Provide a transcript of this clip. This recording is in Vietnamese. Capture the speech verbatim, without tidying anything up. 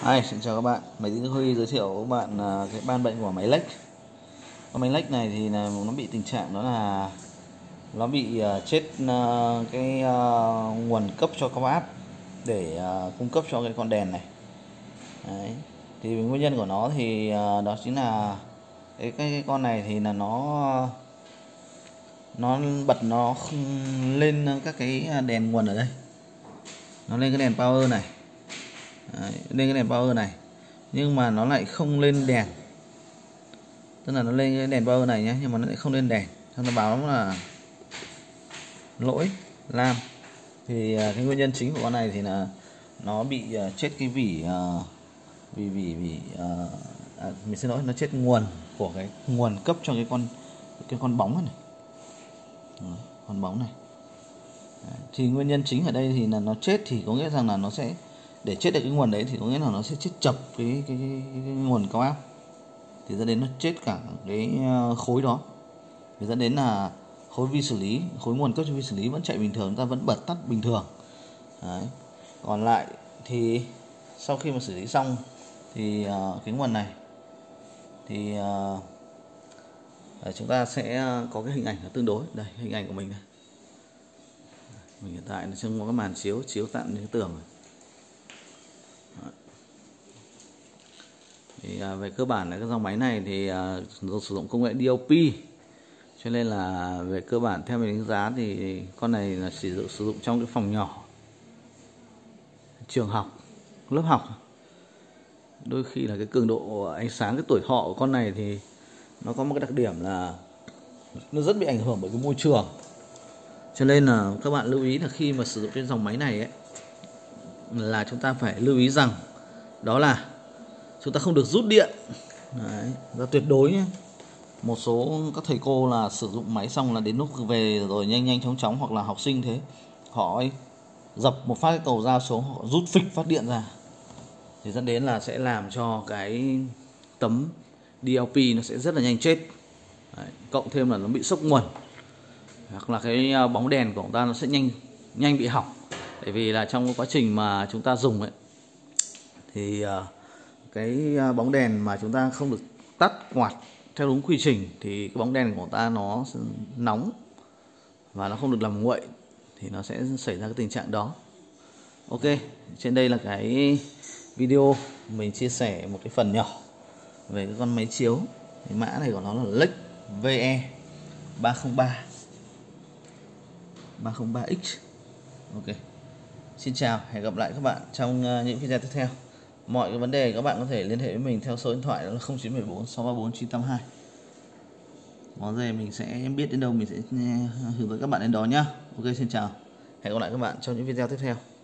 Hi, xin chào các bạn. Máy tính Huy giới thiệu với các bạn à, cái ban bệnh của máy lách. Cái máy lách này thì là nó bị tình trạng đó là nó bị uh, chết uh, cái uh, nguồn cấp cho cao áp để uh, cung cấp cho cái con đèn này. Đấy. Thì nguyên nhân của nó thì uh, đó chính là cái, cái cái con này thì là nó nó bật nó không lên các cái đèn nguồn ở đây. Nó lên cái đèn power này. Đấy, lên cái đèn power này nhưng mà nó lại không lên đèn, tức là nó lên cái đèn power này nhé, nhưng mà nó lại không lên đèn, cho nó báo là lỗi lam. Thì cái nguyên nhân chính của con này thì là nó bị chết cái vỉ vì vì vì à, mình xin lỗi, nó chết nguồn của cái nguồn cấp cho cái con cái con bóng này, này. Con bóng này. Đấy. Thì nguyên nhân chính ở đây thì là nó chết thì có nghĩa rằng là nó sẽ để chết được cái nguồn đấy thì có nghĩa là nó sẽ chết chập cái cái, cái, cái, cái nguồn cao áp, thì dẫn đến nó chết cả cái khối đó, thì dẫn đến là khối vi xử lý, khối nguồn cấp cho vi xử lý vẫn chạy bình thường, ta vẫn bật tắt bình thường. Đấy. Còn lại thì sau khi mà xử lý xong thì uh, cái nguồn này thì uh, chúng ta sẽ có cái hình ảnh tương đối. Đây, hình ảnh của mình này. Mình hiện tại nó trong có cái màn chiếu chiếu tận cái tường này. Thì à, về cơ bản là cái dòng máy này thì à, sử dụng công nghệ đê o pê, cho nên là về cơ bản theo mình đánh giá thì con này là sử dụng sử dụng trong cái phòng nhỏ, trường học, lớp học. Đôi khi là cái cường độ ánh sáng, cái tuổi thọ của con này thì nó có một cái đặc điểm là nó rất bị ảnh hưởng bởi cái môi trường, cho nên là các bạn lưu ý là khi mà sử dụng cái dòng máy này ấy, là chúng ta phải lưu ý rằng đó là chúng ta không được rút điện. Đấy, và tuyệt đối nhé. Một số các thầy cô là sử dụng máy xong là đến lúc về rồi nhanh nhanh chóng chóng, hoặc là học sinh thế, họ ấy dập một phát cái cầu dao xuống, họ rút phịch phát điện ra, thì dẫn đến là sẽ làm cho cái tấm đê lờ pê nó sẽ rất là nhanh chết. Đấy, cộng thêm là nó bị sốc nguồn, hoặc là cái bóng đèn của chúng ta nó sẽ nhanh nhanh bị hỏng, bởi vì là trong quá trình mà chúng ta dùng ấy thì cái bóng đèn mà chúng ta không được tắt quạt theo đúng quy trình thì cái bóng đèn của ta nó nóng và nó không được làm nguội, thì nó sẽ xảy ra cái tình trạng đó. Ok, trên đây là cái video mình chia sẻ một cái phần nhỏ về cái con máy chiếu. Cái mã này của nó là lách vê e ba không ba ba không ba x. Ok, xin chào, hẹn gặp lại các bạn trong những video tiếp theo. Mọi cái vấn đề các bạn có thể liên hệ với mình theo số điện thoại đó là không chín bảy bốn sáu ba bốn chín tám hai. Món gì mình sẽ biết đến đâu mình sẽ hướng dẫn các bạn đến đó nhá. Ok, xin chào, hẹn gặp lại các bạn trong những video tiếp theo.